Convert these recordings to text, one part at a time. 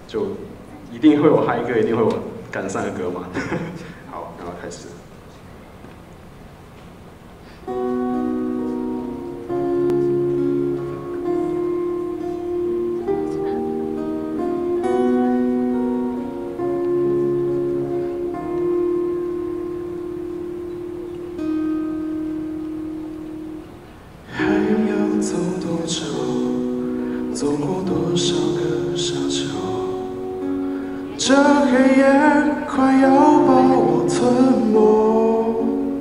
就一定会有嗨歌，一定会有感伤的歌嘛。好，然后开始。 走多久，走过多少个沙丘，这黑夜快要把我吞没，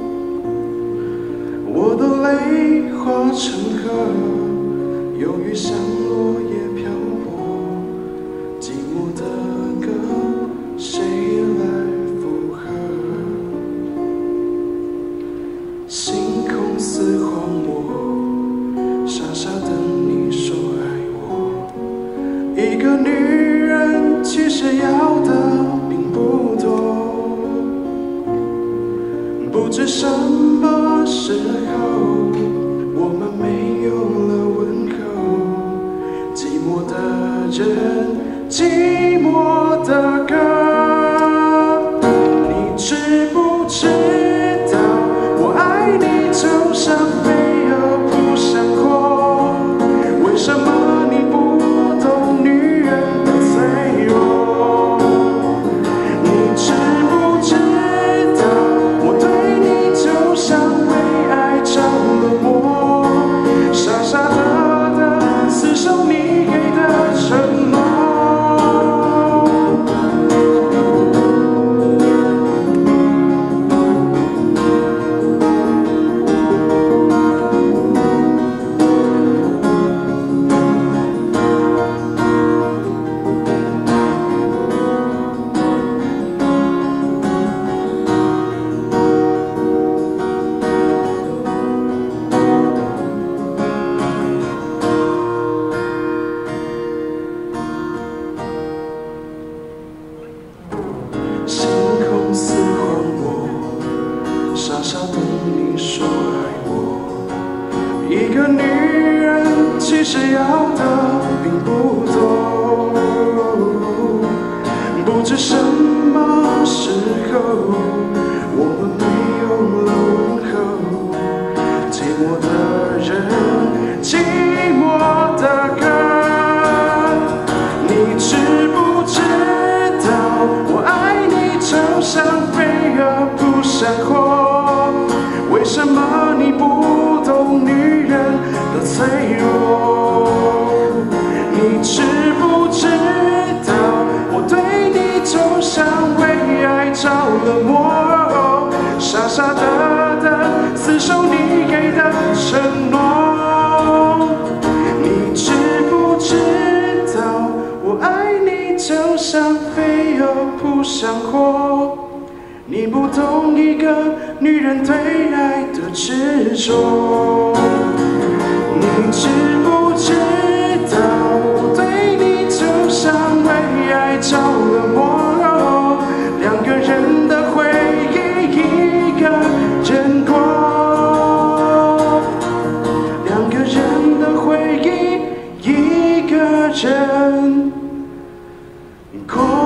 我的泪化成河，忧郁像落叶飘泊，寂寞的歌谁来附和？星空似荒漠，傻傻等你说爱我。一个女人其实要的并不多，不知什么时候我们没有了问候。寂寞的人，寂寞的歌，你知不知道我爱你就像飞蛾扑向火？为什么你不懂女人的脆弱？你知不知道我对你就像为爱着了魔，傻傻的死守你给的承诺。星空似荒漠，傻傻等你说爱我。一个女人其实要的并不多，不知什么时候我们没有了问候。寂寞的人，寂寞的歌，你知不知道我爱你就像飞蛾扑向火？为什么你不懂女人的脆弱？你知不知道我对你就像为爱着了魔，傻傻的死守你给的承诺。你知不知道我爱你就像飞蛾扑向火？你不懂一个女人对爱的执着。你知不知道我对你就像为爱着了魔？两个人的回忆，一个人过。两个人的回忆，一个人过。